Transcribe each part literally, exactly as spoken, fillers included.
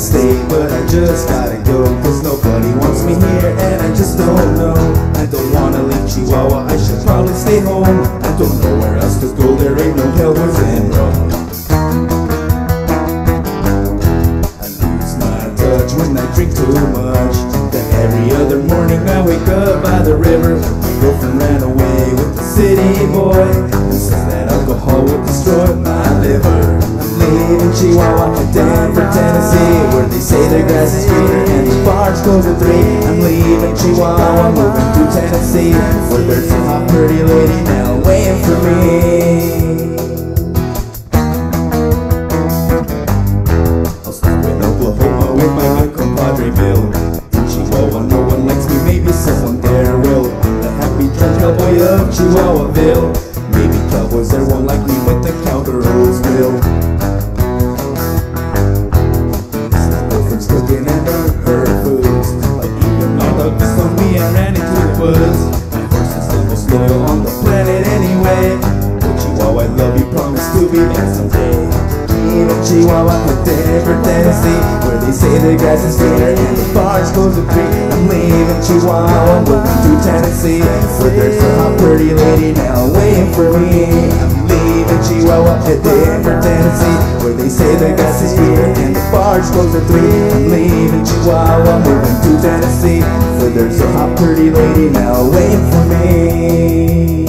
stay, but I just gotta go, cause nobody wants me here and I just don't know. I don't wanna leave Chihuahua, I should probably stay home. I don't know where else to go, there ain't no Hellboys in Rome. I lose my touch when I drink too much. Then every other morning I wake up by the river. My girlfriend ran away with the city boy and says that alcohol will destroy my liver. I'm leaving Chihuahua, heading for Tennessee, where they say the grass is greener and the bars close at three. I'm leaving Chihuahua, moving to Tennessee, where there's a hot pretty lady now waiting for me. I'll stop in Oklahoma with my good compadre Bill. In Chihuahua no one likes me, maybe someone there will. I'm the happy drunk cowboy of Chihuahuaville. Maybe cowboys there won't like me, but the cowgirls will. Cooking and burn her foods, like even all the beast on me and ran into the woods. My horse is the most loyal on the planet anyway. Oh Chihuahua, I love you, promise to be back someday. Even Chihuahua, heading for Tennessee, where they say the grass is greener and the bars close at three. I'm leaving Chihuahua, moving to Tennessee, where there's a hot pretty lady now waiting for me. I'm leaving Chihuahua, heading for Tennessee, where they say the grass is greener and the bars close at three. I'm leaving Chihuahua, moving to Tennessee, where there's a hot pretty lady now waiting for me.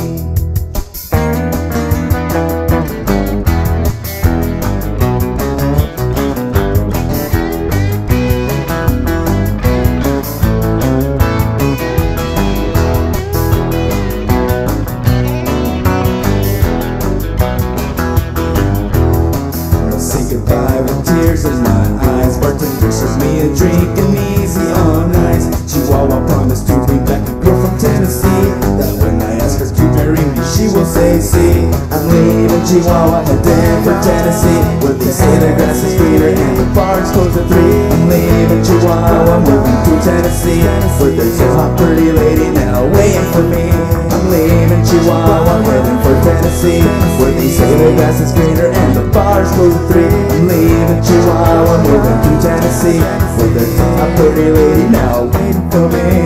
Goodbye with tears in my eyes. Bartender serves me a drink and easy on ice. Chihuahua promised to bring back a girl from Tennessee, that when I ask her to marry me she will say see. I'm leaving Chihuahua, heading for Tennessee, where they say the grass is greener and the bars close at three. I'm leaving Chihuahua, moving to Tennessee, where there's a hot pretty lady now waiting for me. I'm leaving Chihuahua, heading for Tennessee, where they say the grass is greener and the bars close at three. I'm leaving Chihuahua, moving to Tennessee, where there's a hot pretty lady now waiting for me.